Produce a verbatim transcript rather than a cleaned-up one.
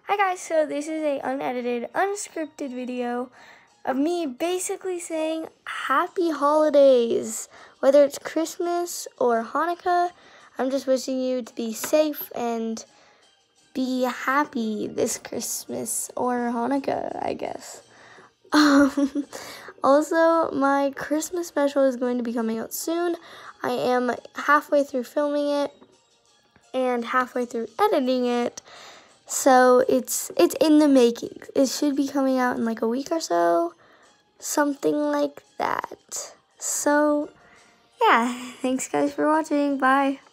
Hi guys, so this is a unedited, unscripted video of me basically saying happy holidays. Whether it's Christmas or Hanukkah, I'm just wishing you to be safe and be happy this Christmas or Hanukkah, I guess. Um, also, my Christmas special is going to be coming out soon. I am halfway through filming it and halfway through editing it. So it's it's in the making. It should be coming out in like a week or so, something like that. So yeah, thanks guys for watching. Bye.